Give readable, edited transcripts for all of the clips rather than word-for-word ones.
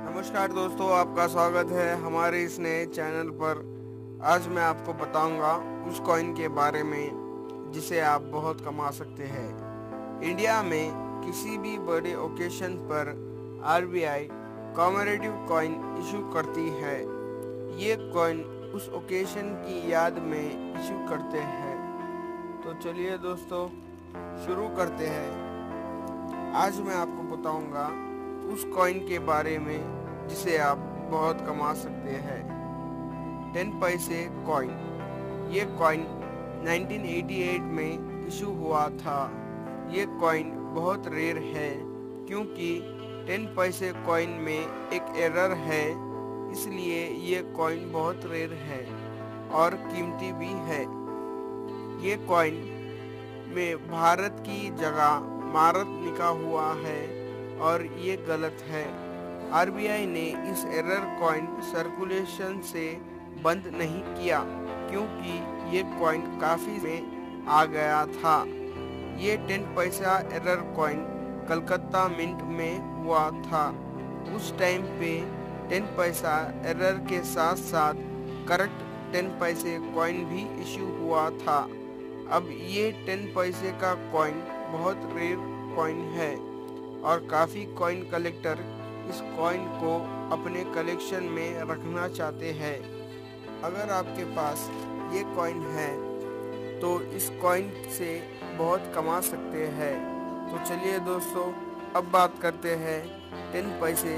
नमस्कार दोस्तों, आपका स्वागत है हमारे इस नए चैनल पर। आज मैं आपको बताऊंगा उस कॉइन के बारे में जिसे आप बहुत कमा सकते हैं। इंडिया में किसी भी बड़े ओकेशन पर आरबीआई कॉमेरेटिव कॉइन इशू करती है। ये कॉइन उस ओकेशन की याद में इशू करते हैं। तो चलिए दोस्तों, शुरू करते हैं। आज मैं आपको बताऊंगा उस कॉइन के बारे में जिसे आप बहुत कमा सकते हैं। 10 पैसे कॉइन। ये कॉइन 1988 में इशू हुआ था। ये कॉइन बहुत रेयर है क्योंकि 10 पैसे कॉइन में एक एरर है, इसलिए ये कॉइन बहुत रेयर है और कीमती भी है। ये कॉइन में भारत की जगह भारत लिखा हुआ है और ये गलत है। आरबीआई ने इस एरर कॉइन सर्कुलेशन से बंद नहीं किया क्योंकि ये कॉइन काफ़ी में आ गया था। ये 10 पैसा एरर कॉइन कलकत्ता मिंट में हुआ था। उस टाइम पे 10 पैसा एरर के साथ साथ करेक्ट 10 पैसे कॉइन भी इशू हुआ था। अब ये 10 पैसे का कॉइन बहुत रेयर कॉइन है और काफ़ी कॉइन कलेक्टर इस कॉइन को अपने कलेक्शन में रखना चाहते हैं। अगर आपके पास ये कॉइन है तो इस कॉइन से बहुत कमा सकते हैं। तो चलिए दोस्तों, अब बात करते हैं 10 पैसे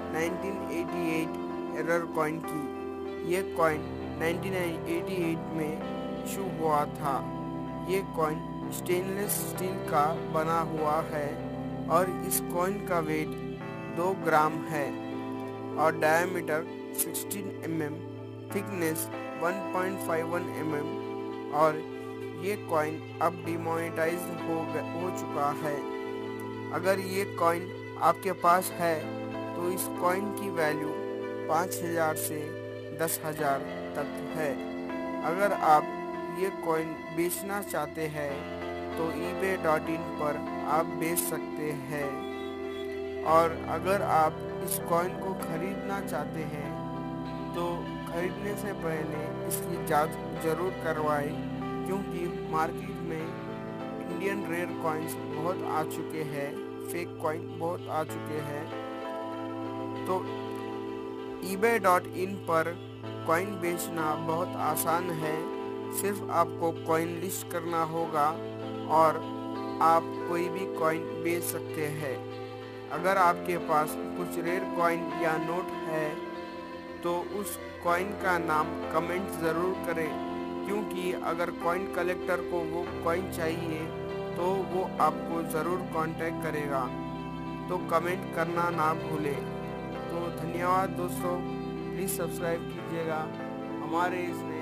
1988 एरर कॉइन की। ये कॉइन 1988 में इशू हुआ था। ये कॉइन स्टेनलेस स्टील का बना हुआ है और इस कॉइन का वेट 2 ग्राम है और डायमीटर 16 mm, थिकनेस 1.51 mm और ये कॉइन अब डिमोनेटाइज हो चुका है। अगर ये कॉइन आपके पास है तो इस कॉइन की वैल्यू 5,000 से 10,000 तक है। अगर आप ये कॉइन बेचना चाहते हैं तो ebay.in पर आप बेच सकते हैं। और अगर आप इस कॉइन को खरीदना चाहते हैं तो खरीदने से पहले इसकी जांच जरूर करवाएं क्योंकि मार्केट में इंडियन रेयर कॉइन्स बहुत आ चुके हैं, फेक कॉइन बहुत आ चुके हैं। तो ebay.in पर कॉइन बेचना बहुत आसान है। सिर्फ आपको कॉइन लिस्ट करना होगा और आप कोई भी कॉइन बेच सकते हैं। अगर आपके पास कुछ रेयर कॉइन या नोट है तो उस कॉइन का नाम कमेंट ज़रूर करें क्योंकि अगर कॉइन कलेक्टर को वो कॉइन चाहिए तो वो आपको ज़रूर कांटेक्ट करेगा। तो कमेंट करना ना भूलें। तो धन्यवाद दोस्तों, प्लीज़ सब्सक्राइब कीजिएगा हमारे इस